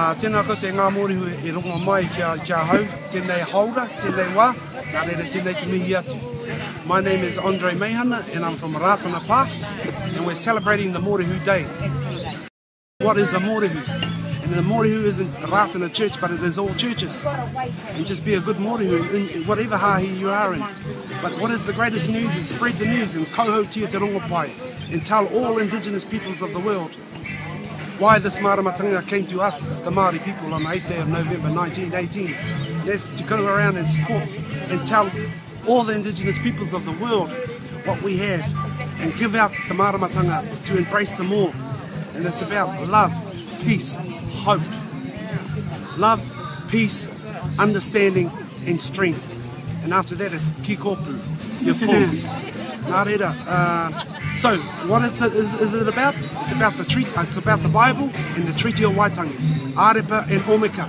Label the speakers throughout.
Speaker 1: Tēnā ko te ngā mōrehu e rongo mai kia hau, tēnei haura, tēnei wā, nā reira tēnei te mihi atu. My name is Andre Meihana and I'm from Ratana Pā, and we're celebrating the Mōrehu Day. What is a mōrehu? And the mōrehu isn't Ratana Church, but it is all churches. And just be a good mōrehu in whatever hahi you are in. But what is the greatest news is spread the news and kauhau tia te rongopai and tell all indigenous peoples of the world why this maramatanga came to us, the Māori people, on the 8th day of November 1918. That's to go around and support and tell all the indigenous peoples of the world what we have and give out the maramatanga to embrace them all. And it's about love, peace, hope. Love, peace, understanding and strength. And after that is kikopu, you're full. Nā reira. So, what is it about? It's about the treaty. It's about the Bible and the Treaty of Waitangi, Arepa and Omeka.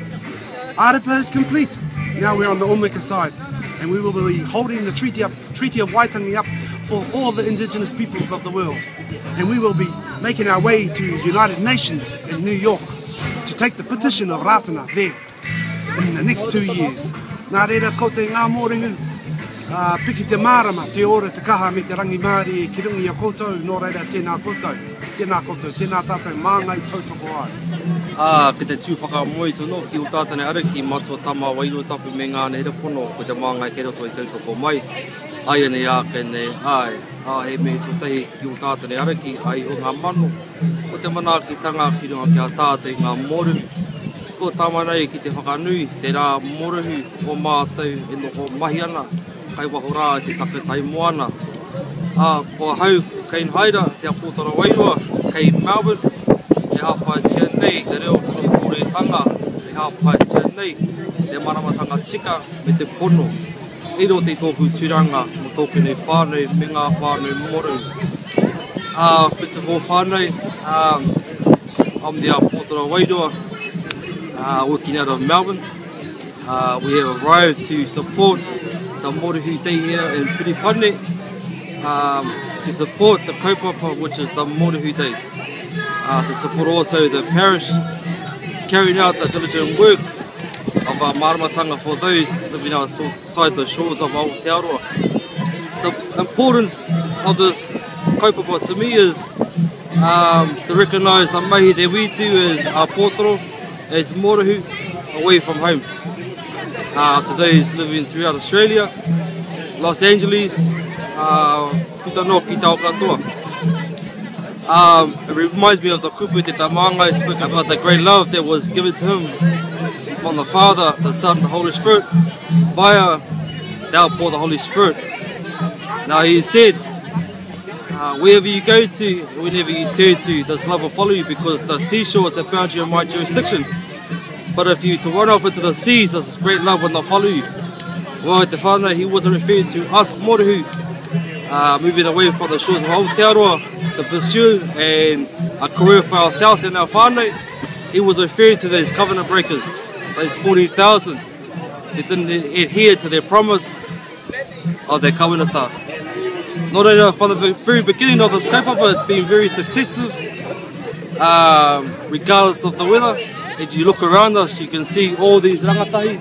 Speaker 1: Arepa is complete. Now we're on the Omeka side, and we will be holding the Treaty of Waitangi up for all the indigenous peoples of the world. And we will be making our way to the United Nations in New York to take the petition of Ratana there in the next 2 years. Nā reira ko te ngā mōrehu. Piki te marama, te ora, te kaha me te rangi Māori ki rungi a koutou, nō reira tēnā koutou, tēnā tātou māngai tautoko ai.
Speaker 2: Ki te tūwhakamoe tono ki o tātane ariki, matua tama wairo tapu me ngā neira pono, ko te māngai kei roto i tautoko mai. Ai ane ake nei ai, he me tō tehi ki o tātane ariki, ai o ngā mano, ko te manaakitanga ki runga ki a tātou ngā mōrehu. Ko tāmanai ki te whakanui, te rā mōrehu o mātou e noko mahi ana, kai waho rā te taketai moana. Ko hau kei Haira, te apōtara wairua, kei Melbourne, e hapa tia nei, te reo tō kōretanga, e hapa tia nei, te maramatanga tika me te pono. Iro te tōku tūranga mo tōku nei whānau, me ngā whānau moru. First of all, whānau, I'm the apōtara wairua, working out of Melbourne. We have arrived to support the Mōrehu Day here in Piripane, to support the kaupapa, which is the Mōrehu Day, to support also the parish carrying out the diligent work of our maramatanga for those living outside the shores of Aotearoa. The importance of this kaupapa to me is to recognise the mahi that we do as apōtoro, as mōrehu, away from home. To those living throughout Australia, Los Angeles, puta no ki tau katoa. It reminds me of the kupu te Tamangai spoke about the great love that was given to him from the Father, the Son, the Holy Spirit, via the outpour of the Holy Spirit. Now he said, wherever you go to, whenever you turn to, this love will follow you, because the seashore is a boundary of my jurisdiction. But if you to run off into the seas, this great love will not follow you. Well, te whānau, he wasn't referring to us mōrehu moving away from the shores of Aotearoa to pursue a career for ourselves and our whānau. He was referring to those covenant breakers, those 40,000 that didn't adhere to their promise of their kawenata. Not only from the very beginning of this kaupapa, it's been very successful, regardless of the weather. As you look around us, you can see all these rangatahi.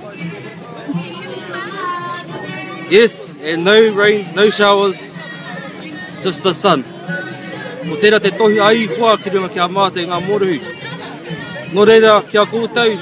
Speaker 2: Yes, and no rain, no showers, just the sun. Ko tērā te tohi ai hua ki runga ki a māte ngā mōrehu. Nō reira ki a kōtau,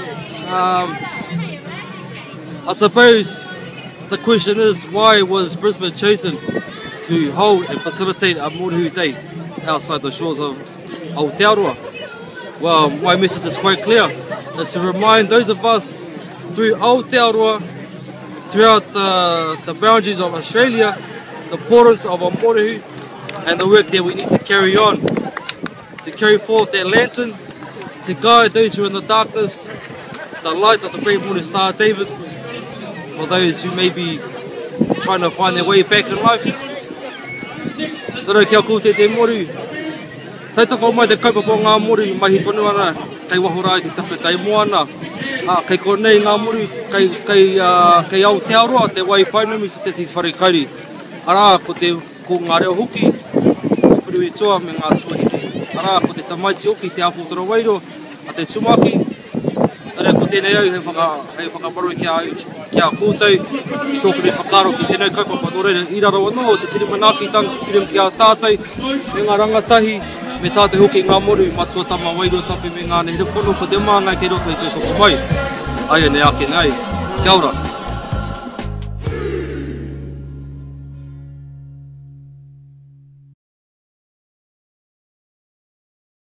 Speaker 2: I suppose the question is, why was Brisbane chosen to hold and facilitate a Mōrehu Day outside the shores of Aotearoa? Well, my message is quite clear. It's to remind those of us through Aotearoa, throughout the boundaries of Australia, the importance of our Mōrehu and the work that we need to carry on, to carry forth that lantern, to guide those who are in the darkness, the light of the great morning star David, for those who may be trying to find their way back in life. Tōrau kia kōte te moru. Tautoko mai te kaupapa ngā moru mahi tonu ana, kei wahora i te tapetai moana. Kei konei ngā moru, kei Aotearoa, te wai painumi white te wharekauri. Ara, ko ngā reo huki, ko piriwi toa me ngā tuahiki. Ara, ko te tamaiti oki, te apōtara wairo, a te tumaki, Ara ko tēnei au hei whakaparu kia kūtau I tōku nei whakaro ki tēnei kaupapa no reira I raro anō o te tiri manaki tanga whirim ki a tātai me ngā rangatahi me tātai hoki ngā moru matua tama wairua tapu me ngā nehere pono ko te māngai kei roto I te toko mai. Aia ne ake nei. Kia ora.